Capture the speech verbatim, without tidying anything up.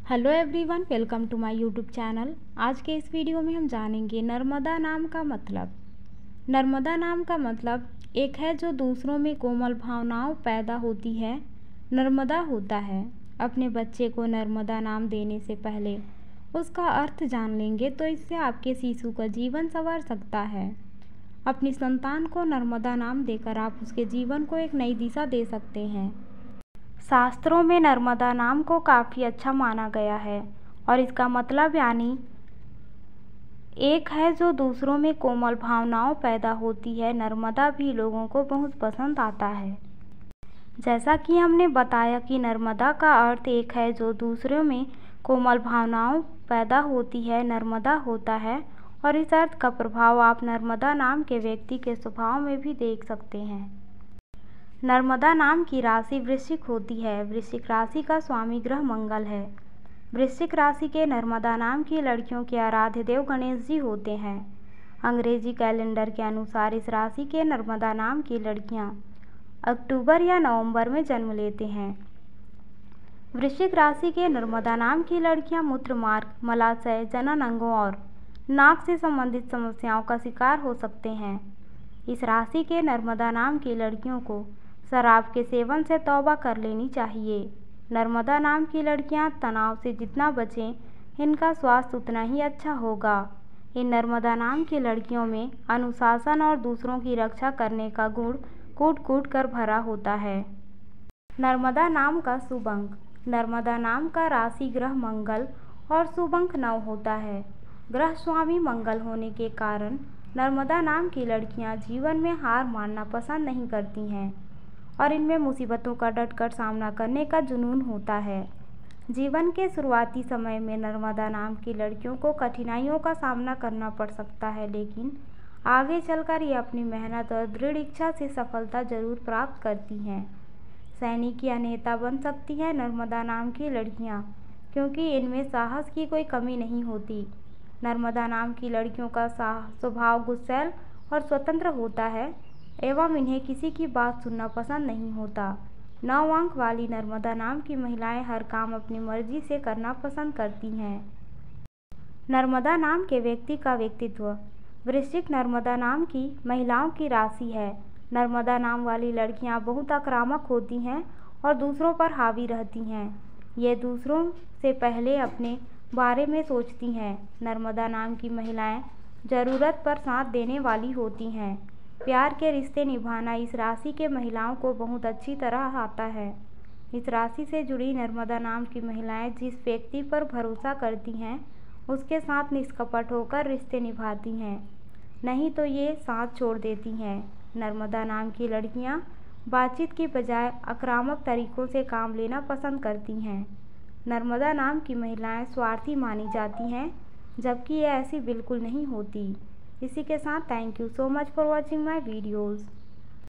Hello everyone, welcome to my YouTube channel. आज के इस वीडियो में हम जानेंगे नर्मदा नाम का मतलब। नर्मदा नाम का मतलब एक है जो दूसरों में कोमल भावनाओं पैदा होती है। नर्मदा होता है। अपने बच्चे को नर्मदा नाम देने से पहले उसका अर्थ जान लेंगे तो इससे आपके शिशु का जीवन संवर सकता है। अपनी संतान को नर्मदा नाम देकर आप उसके जीवन को एक नई दिशा दे सकते हैं। शास्त्रों में नर्मदा नाम को काफ़ी अच्छा माना गया है और इसका मतलब यानी एक है जो दूसरों में कोमल भावनाओं पैदा होती है। नर्मदा भी लोगों को बहुत पसंद आता है। जैसा कि हमने बताया कि नर्मदा का अर्थ एक है जो दूसरों में कोमल भावनाओं पैदा होती है, नर्मदा होता है। और इस अर्थ का प्रभाव आप नर्मदा नाम के व्यक्ति के स्वभाव में भी देख सकते हैं। नर्मदा नाम की राशि वृश्चिक होती है। वृश्चिक राशि का स्वामी ग्रह मंगल है। वृश्चिक राशि के नर्मदा नाम की लड़कियों के आराध्य देव गणेश जी होते हैं। अंग्रेजी कैलेंडर के अनुसार इस राशि के नर्मदा नाम की लड़कियां अक्टूबर या नवंबर में जन्म लेते हैं। वृश्चिक राशि के नर्मदा नाम की लड़कियां मूत्रमार्ग, मलाशय, जनन अंगों और नाक से संबंधित समस्याओं का शिकार हो सकते हैं। इस राशि के नर्मदा नाम की लड़कियों को शराब के सेवन से तौबा कर लेनी चाहिए। नर्मदा नाम की लड़कियां तनाव से जितना बचें, इनका स्वास्थ्य उतना ही अच्छा होगा। इन नर्मदा नाम की लड़कियों में अनुशासन और दूसरों की रक्षा करने का गुण कूट कूट कर भरा होता है। नर्मदा नाम का शुभ अंक। नर्मदा नाम का राशि ग्रह मंगल और शुभ अंक नौ होता है। ग्रह स्वामी मंगल होने के कारण नर्मदा नाम की लड़कियां जीवन में हार मानना पसंद नहीं करती हैं और इनमें मुसीबतों का डटकर सामना करने का जुनून होता है। जीवन के शुरुआती समय में नर्मदा नाम की लड़कियों को कठिनाइयों का सामना करना पड़ सकता है, लेकिन आगे चलकर ये अपनी मेहनत और दृढ़ इच्छा से सफलता जरूर प्राप्त करती हैं। सैनिक या नेता बन सकती हैं नर्मदा नाम की लड़कियां, क्योंकि इनमें साहस की कोई कमी नहीं होती। नर्मदा नाम की लड़कियों का स्वभाव गुस्सैल और स्वतंत्र होता है एवं इन्हें किसी की बात सुनना पसंद नहीं होता। नौ अंक वाली नर्मदा नाम की महिलाएं हर काम अपनी मर्जी से करना पसंद करती हैं। नर्मदा नाम के व्यक्ति का व्यक्तित्व। वृश्चिक नर्मदा नाम की महिलाओं की राशि है। नर्मदा नाम वाली लड़कियां बहुत आक्रामक होती हैं और दूसरों पर हावी रहती हैं। ये दूसरों से पहले अपने बारे में सोचती हैं। नर्मदा नाम की महिलाएं ज़रूरत पर साथ देने वाली होती हैं। प्यार के रिश्ते निभाना इस राशि के महिलाओं को बहुत अच्छी तरह आता है। इस राशि से जुड़ी नर्मदा नाम की महिलाएं जिस व्यक्ति पर भरोसा करती हैं उसके साथ निष्कपट होकर रिश्ते निभाती हैं, नहीं तो ये साथ छोड़ देती हैं। नर्मदा नाम की लड़कियां बातचीत की बजाय आक्रामक तरीकों से काम लेना पसंद करती हैं। नर्मदा नाम की महिलाएं स्वार्थी मानी जाती हैं, जबकि ये ऐसी बिल्कुल नहीं होती। इसी के साथ thank you so much for watching my videos.